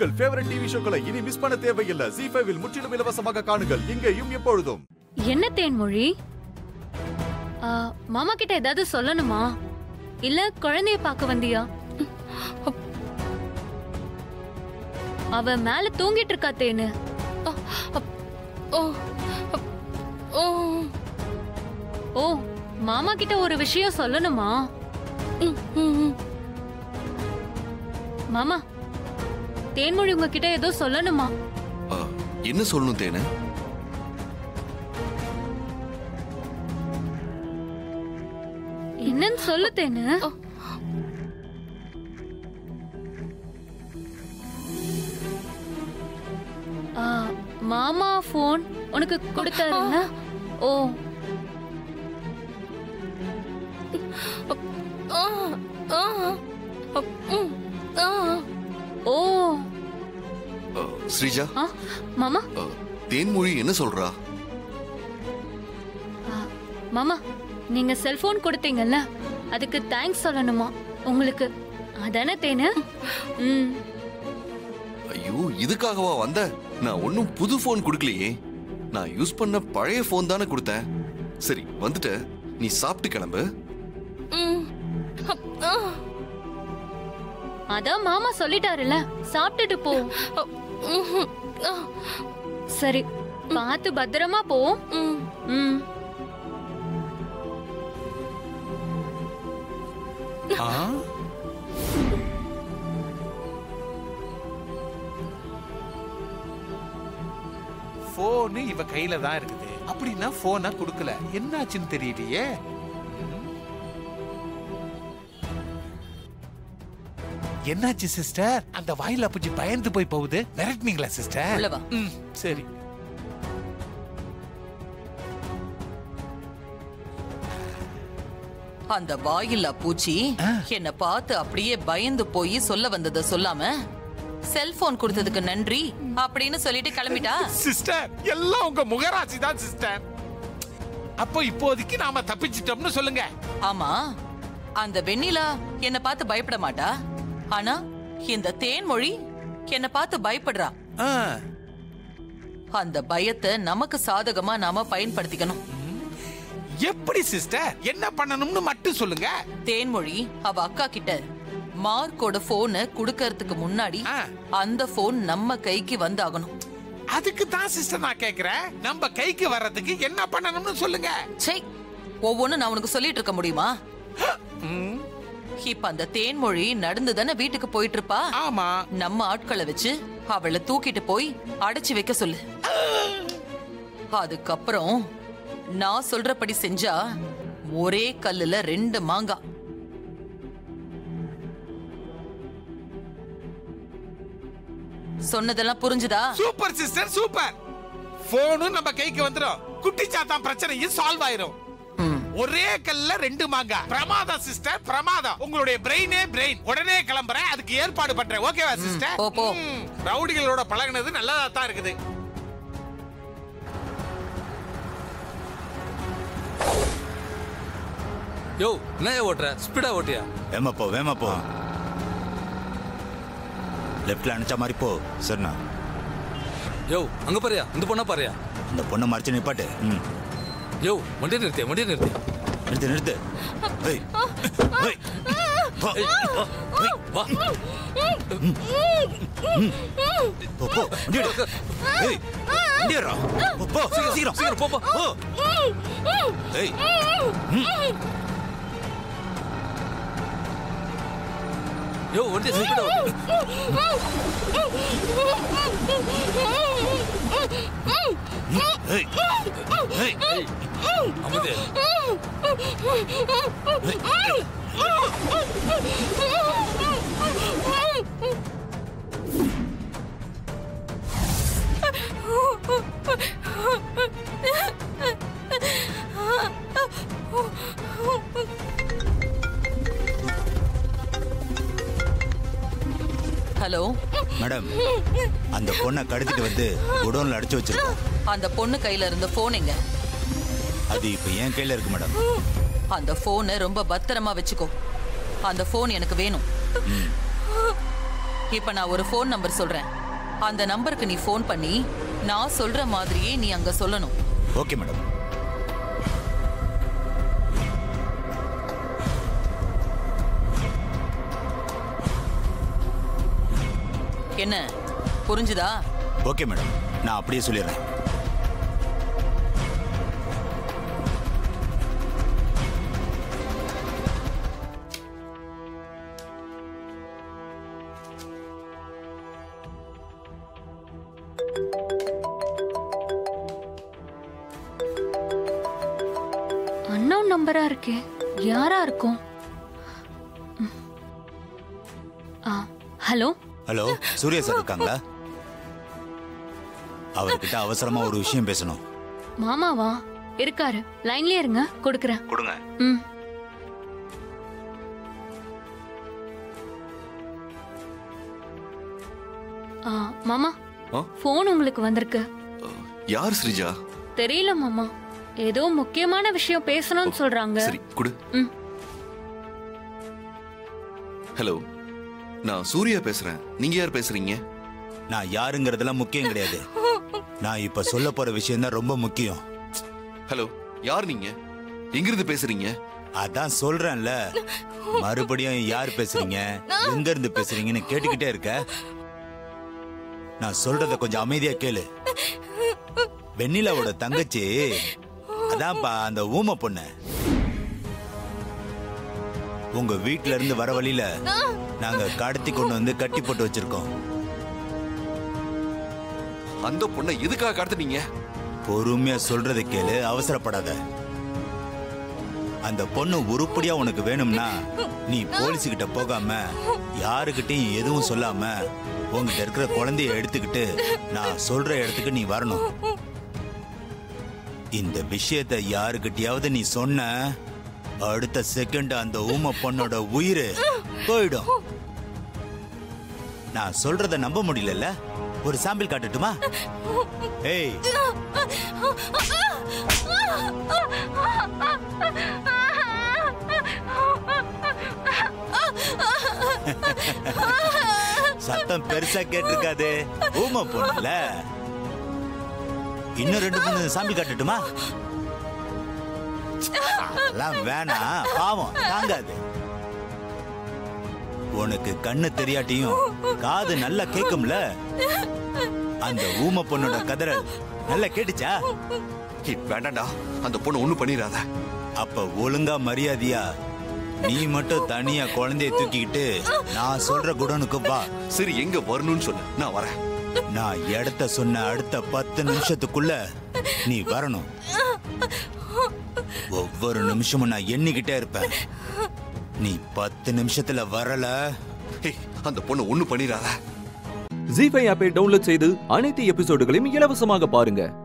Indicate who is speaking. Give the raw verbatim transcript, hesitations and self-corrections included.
Speaker 1: உங்கள் favourite TV ஷோக்களை இனி miss பண்ண தேவையில்லை. ஜீ ஃபைவ் இல் முற்றிலும் இலவசமாக காணுங்கள். இங்கேயும் எப்பொழுதும்.
Speaker 2: என்ன தேன்மொழி, மாமா கிட்ட ஏதாவது சொல்லணுமா இல்ல குழந்தைய பார்க்க வந்தியா? அவ மேல தூங்கிட்டு இருக்கா தேனு. ஓ, மாமா கிட்ட ஒரு விஷயம் சொல்லணுமா? மாமா, தேன்மொழி உங்ககிட்ட ஏதோ சொல்லணுமா?
Speaker 3: என்ன சொல்லணும் தேனு?
Speaker 2: என்னன்னு சொல்லு தேனு. மாமா போன் உனக்கு கொடுத்தாருங்க. ஓ ஓ
Speaker 3: ஸ்ரீஜா,
Speaker 2: மாமா
Speaker 3: தேன்மொழி என்ன சொல்றா?
Speaker 2: மாமா, நீங்க செல்போன் கொடுத்தீங்கல்ல, அதுக்கு தேங்க்ஸ் சொல்லணுமா உங்களுக்கு. அதானே தேனு?
Speaker 3: ஐயோ, இதுக்காகவா வந்த? நான் ஒன்னும் புது போன் கொடுக்கலையே. நான் யூஸ் பண்ண பழைய போன் தானே கொடுத்தேன். சரி, வந்துட்ட. நீ சாப்பிட்டு கிளம்பு.
Speaker 2: அதான் மாமா சொல்லிட்டாருல, சாப்பிட்டுட்டு போ. சரி, பார்த்து பத்திரமா போ. ம்.
Speaker 4: போன் இவ கையில தான் இருக்குது. அப்படின்னா போனை கொடுக்கல, என்னாச்சுன்னு தெரியலையே. என்னாச்சு சிஸ்டர்? அந்த வாயில அப்படி பயந்து போய் போகுது. மிரட்டினீங்களா சிஸ்டர்? சரி.
Speaker 5: அந்த வாயில்லா பூச்சி என்ன பார்த்து அப்படியே பயந்து போய் சொல்ல வந்ததை சொல்லாம செல்போன் கொடுத்ததுக்கு நன்றி அப்படின்னு சொல்லிட்டு கிளம்பிட்டா.
Speaker 4: சிஸ்டர், எல்லாம் உங்க முகராசி தான் சிஸ்டர். அப்போ இப்போதைக்கு நாம தப்பிச்சிட்டோம்னு சொல்லுங்க.
Speaker 5: ஆமா, அந்த வெண்ணிலா என்ன பார்த்து பயப்பட மாட்டா. ஆனா இந்த தேன்மொழி என்ன பார்த்து பயப்படுறா. அந்த பயத்தை நமக்கு சாதகமா நாம பயன்படுத்திக்கணும்.
Speaker 4: எப்படி சிஸ்டர்? என்ன பண்ணணும்னு மட்டும் சொல்லுங்க.
Speaker 5: தேன்மொழி அவ அக்கா கிட்ட மார்க்கோட போனை குடுக்கறதுக்கு முன்னாடி அந்த போன் நம்ம கைக்கு வந்தாகணும்.
Speaker 4: அதுக்கு தான் சிஸ்டர் நான் கேக்குறேன். நம்ம கைக்கு வர்றதுக்கு என்ன பண்ணணும்னு சொல்லுங்க.
Speaker 5: சே, ஒவ்வொன்னு நான் உனக்கு சொல்லிட்டு இருக்க முடியுமா? இப்ப அந்த தேன்மொழி நடந்து தானே வீட்டுக்கு போயிட்டு இருப்பா.
Speaker 4: ஆமா.
Speaker 5: நம்ம ஆட்களை வச்சு அவளை தூக்கிட்டு போய் அடைச்சு வைக்க சொல்லு. அதுக்கப்புறம் நான் சொல்றபடி செஞ்சா ஒரே கல்லுல ரெண்டு மாங்காய். சொன்னதெல்லாம் புரிஞ்சுதா?
Speaker 4: Super sister, super. போனும் நம்ம கைக்கு வந்துரும். குட்டி சாத்தான் பிரச்சனையும் சால்வ் ஆயிரும். ஒரே கல்ல ரெண்டு மாங்காய். பிரமாதம் சிஸ்டர், பிரமாதம். உங்களுடைய பிரெயினே பிரெயின். உடனே கிளம்புறேன், அதுக்கு ஏற்பாடு பண்றேன். ஓகேவா சிஸ்டர்?
Speaker 5: போ போ.
Speaker 4: ரவுடிகளோட பழகுனது நல்லதா தான் இருக்குது.
Speaker 6: யோ, என்ன ஓட்டுற? ஸ்பீடா ஓட்டியா?
Speaker 7: வேமா போ, வேமா போ. லெஃப்ட்ல அனுச்ச மாதிரி போ. சரிண்ணா.
Speaker 6: யோ, அங்க பாரியா? இந்த பொண்ணா பாரியா?
Speaker 7: அந்த பொண்ணை மறைச்சு நிப்பாட்டு. ம்.
Speaker 6: யோ, வண்டி நிறுத்தியா? வண்டி நிறுத்தியா?
Speaker 7: நிறுத்து, நிறுத்து. ஏய், ஏய், வா,
Speaker 6: வா.
Speaker 7: போ, போ, வண்டி எடு. ஏய், வண்டி எடுறா. போ, போ, சீக்கிரம், சீக்கிரம், சீக்கிரம், போ, போ. ஏய்.
Speaker 6: யோ, வண்டி ஸ்பீடா ஓட்டு.
Speaker 7: ஏய், ஏய், ஏய்.
Speaker 6: அமுதே.
Speaker 5: ஹலோ
Speaker 7: மேடம், அந்த பொண்ணை கடத்திட்டு வந்து குடோன்ல அடைச்சு வச்சிருக்கோம்.
Speaker 5: அந்த பொண்ணு கையில இருந்த போன் எங்க?
Speaker 7: அது இப்ப என் கையில இருக்கு மேடம்.
Speaker 5: அந்த போனை ரொம்ப பத்திரமா வச்சுக்கோ. அந்த போன் எனக்கு வேணும். இப்ப நான் ஒரு ஃபோன் நம்பர் சொல்றேன். அந்த நம்பருக்கு நீ ஃபோன் பண்ணி நான் சொல்ற மாதிரியே நீ அங்க சொல்லணும்.
Speaker 7: Okay madam.
Speaker 5: என்ன புரிஞ்சுதா?
Speaker 7: ஓகே மேடம், நான் அப்படியே சொல்லிடுறேன்.
Speaker 2: அன்னோன் நம்பரா இருக்கே, யாரா இருக்கும்? ஹலோ
Speaker 7: ஹலோ, சூர்யா சார் இருக்காங்களா? அவர்கிட்ட அவசரமா ஒரு விஷயம் பேசணும்.
Speaker 2: மாமாவா? இருக்காரு, லைன்லயே இருங்க, கொடுக்கறேன்.
Speaker 7: கொடுங்க.
Speaker 2: ம். ஆ மாமா, போன் உங்களுக்கு வந்திருக்கு.
Speaker 3: யார் ஸ்ரீஜா?
Speaker 2: தெரியல மாமா, ஏதோ முக்கியமான விஷயம் பேசணும்னு சொல்றாங்க.
Speaker 3: சரி குடு.
Speaker 2: ம்.
Speaker 3: ஹலோ, நான் சூர்யா பேசுறேன். நீங்க யார் பேசுறீங்க?
Speaker 7: நான் யாருங்கிறதெல்லாம் முக்கியம் கிடையாது. நான் இப்ப சொல்ல போற விஷயம் தான் ரொம்ப முக்கியம்.
Speaker 3: ஹலோ, யார் நீங்க? எங்கிருந்து பேசுறீங்க?
Speaker 7: அதான் சொல்றேன்ல, மறுபடியும் யார் பேசுறீங்க, எங்க இருந்து பேசுறீங்கன்னு கேட்டுக்கிட்டே இருக்க. நான் சொல்றத கொஞ்சம் அமைதியா கேளு. வெண்ணிலாவோட தங்கச்சி அதான்ப்பா அந்த ஊமை பொண்ணு. உங்க வீட்டுல இருந்து வர வழியில நாங்க கடத்தி கொண்டு வந்து கட்டி போட்டு வச்சிருக்கோம்.
Speaker 3: அந்த பொண்ணை எதுக்காக கடத்துனீங்க?
Speaker 7: பொறுமையா சொல்றத கேளு, அவசரப்படாத. அந்த பொண்ணு உருப்படியா உனக்கு வேணும்னா நீ போலீஸ் கிட்ட போகாம யாருக்கிட்டையும் எதுவும் சொல்லாம உங்ககிட்ட இருக்கிற குழந்தைய எடுத்துக்கிட்டு நான் சொல்ற இடத்துக்கு நீ வரணும். இந்த விஷயத்தை யாருக்கிட்டையாவது நீ சொன்ன அடுத்த செகண்ட் அந்த ஊமை பொண்ணோட உயிர் போயிடும். நான் சொல்றத நம்ப முடியல. ஒரு சாம்பிள் காட்டட்டுமா? ஏய், சத்தம் பெருசா கேட்டிருக்காது, ஊமை பொண்ணுல. இன்னும் ரெண்டு மூணு சாம்பிள் காட்டட்டுமா? அதெல்லாம் வேணாம், பாவம் தாங்காது. உனக்கு கண்ணு தெரியாட்டியும் காது நல்லா கேக்கும்ல. அந்த ஊமை பொண்ணோட கதறல் நல்லா கேட்டுச்சா?
Speaker 3: வேண்டாண்டா, அந்த பொண்ணு ஒண்ணும் பண்ணிடாத.
Speaker 7: அப்ப ஒழுங்கா மரியாதையா நீ மட்டும் தனியா குழந்தைய தூக்கிக்கிட்டு நான் சொல்ற குடோனுக்கு வா.
Speaker 3: சரி, எங்க வரணும்னு சொல்லு, நான் வரேன்.
Speaker 7: நான் இடத்த சொன்ன அடுத்த பத்து நிமிஷத்துக்குள்ள நீ வரணும். ஒவ்வொரு நிமிஷமும் நான் எண்ணிக்கிட்டே இருப்பேன். நீ பத்து நிமிஷத்துல வரல,
Speaker 3: அந்த பொண்ணு ஒண்ணும் பண்ணிடாத.
Speaker 8: ஜீ ஃபைவ் ஆப்பை டவுன்லோட் செய்து அனைத்து எபிசோடுகளையும் இலவசமாக பாருங்க.